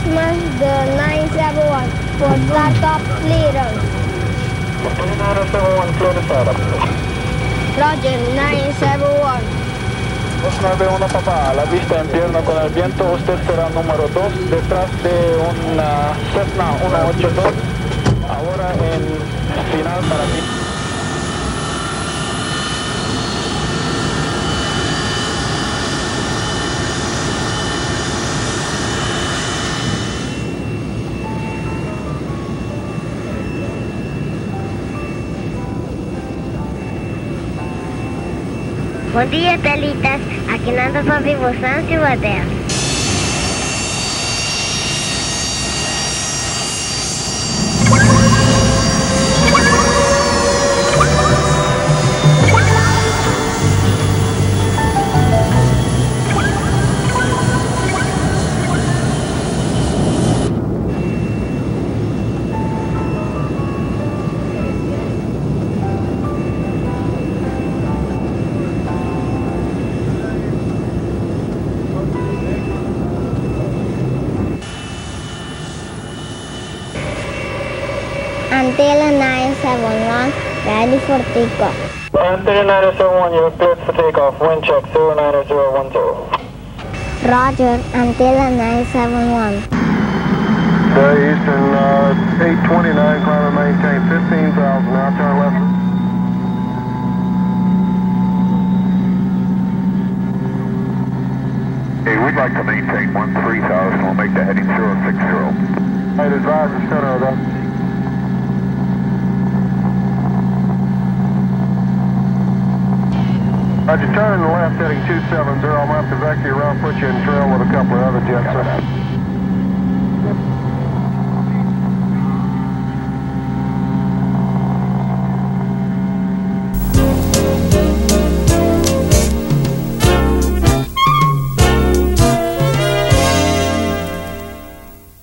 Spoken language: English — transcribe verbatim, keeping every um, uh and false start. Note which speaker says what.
Speaker 1: Postman, the nine seven one for startup clearance.
Speaker 2: nine seven one, clear the startup.
Speaker 1: Roger, nine seven one.
Speaker 2: dos nueve uno papá, a la vista en pierna con el viento, usted será número dos detrás de una Cessna ciento ochenta y dos, ahora en final para ti.
Speaker 3: Bom dia, Telitas. Aqui nada só vivo San Silvadel.
Speaker 1: Antenna nine seven one, ready for takeoff.
Speaker 2: Antenna nine seven one, you're cleared for takeoff. Wind check zero nine zero one zero.
Speaker 1: Roger, Antenna nine seven one.
Speaker 2: The Eastern uh, eight twenty-nine, climb and maintain fifteen thousand, now turn left.
Speaker 4: Hey, we'd like to maintain one three thousand, we'll make the heading zero six zero.
Speaker 2: Right, advise the center of that. Roger, turn left heading two seven zero, I'm going to have to vac you around, put you in trail with a couple of other jets.